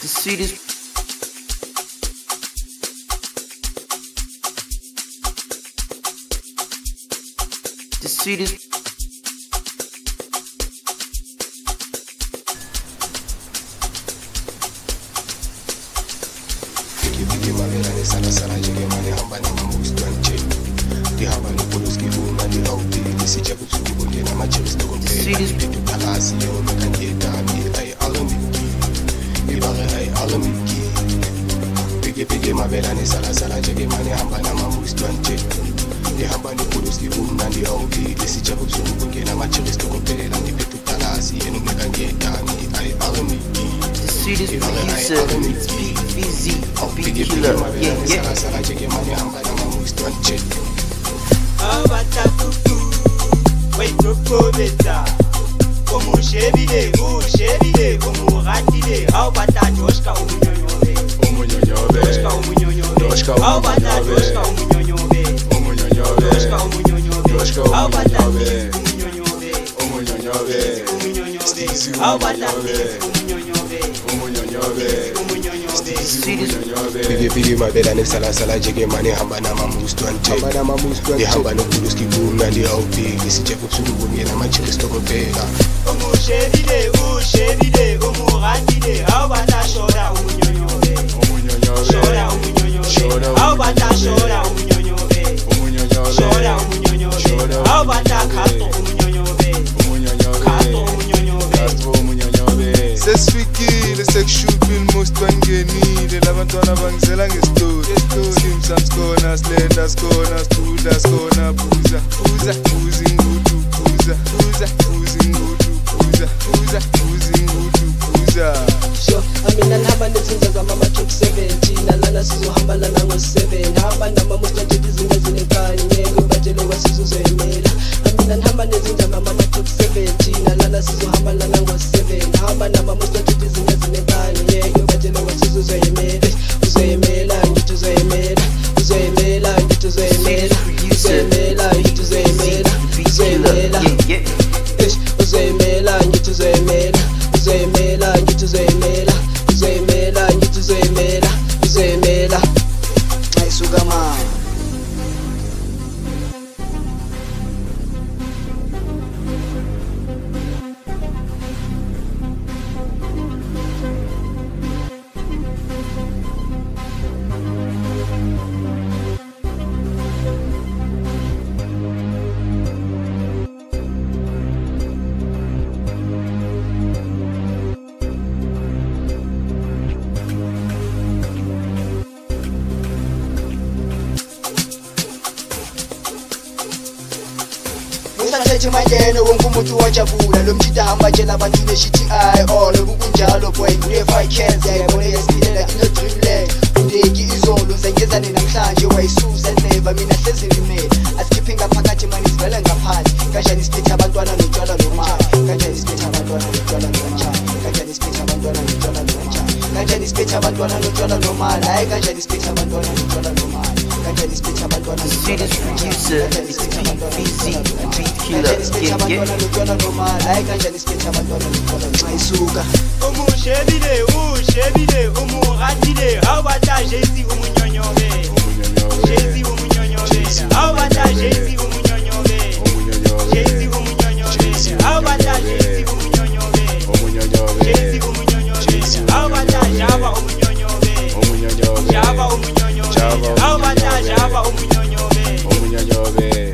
The sweetest. The sweetest. Pigi mavera ni sala sala jige mani hamba na mamustu anche. Di hamba no poloski una ni auti di si jabu suku bonge na machiris to kompe. Di tu kalasi yo me kan yeta mi ay alamiki. Di bare ay alamiki. Pigi mavera ni sala sala jige mani hamba na mamustu anche. Di hamba no poloski una ni auti di si jabu suku bonge na machiris to kompe. Di tu kalasi yo me kan yeta mi ay alamiki. Sweetest producer, it's Big Fizzy, Big Killer, yeah. Abatatutu, wetokobeta, omushebile, omuratile, abatatoshka umunyonyobe, toshka umunyonyobe, abatatoshka umunyonyobe, toshka umunyonyobe, abatatoshka umunyonyobe, abatatoshka Pigi mavera ni sala sala jige mani hamba na mamustu ante. Di hamba no puluski buna di auti di si jabu suku bonge na machiris to kopela. Omushebile, omuratile, abata shoda umunyonyobe, shoda umunyonyobe, abata shoda umunyonyobe, shoda umunyonyobe, abata kato umunyonyobe, kato umunyonyobe. Sesifikile sekushupha ilmost wangenile labantwana bangizela ngestori simsa sikhona silenda sikhona sithula sikhona buza ingudu buza ingudu buza ingudu buza. Sho amina ngihamba nezinza zamama-top 70 nalana sizohamba lana ngo-7 hamba namamusta nje izinto ezinenkani ngeke ubatshele kwasizuzoyimela. Amina ngihamba nezinza zamama-top 70 nalana sizohamba lana ngo-7 hamba namamusta nje izinto ezinenkani ngeke ubatshele kwasizuzoyimela. Uzoyimela ngithi uzoyimela, uzoyimela ngithi uzoyimela, uzoyimela ngithi uzoyimela, uzoyimela uzoyimela ngithi uzoyimela, uzoyimela ngithi uzoyimela, uzoyimela ngithi uzoyimela, uzoyimela ayisuka ma. Mangene wonke umuntu wajabula lo mjida hamba tshela abantu beshithi I all okunjalo boy kune-5 cans yayibona yesilela ino dreamland undeki izolo zengezane namhlanje wayisusa never mina hlezi rimele asikhiphe ngaphakathi mani sivele ngaphandle kanjani siphethe abantwana notshwala nomali kanjani siphethe abantwana notshwala nomali kanjani siphethe abantwana notshwala nomali kanjani siphethe abantwana notshwala nomali hayi kanjani siphethe abantwana notshwala nomali kanjani siphethe abantwana The sweetest producer, it's Big Fizzy, Big Killer, yeah. Omushebile, omuratile, abata jesi umunyonyobe, jesi umunyonyobe, abata jesi umunyonyobe, jesi umunyonyobe, abata jesi umunyonyobe, jesi umunyonyobe, abata java umunyonyobe, java umunyonyobe, abata java umunyonyobe.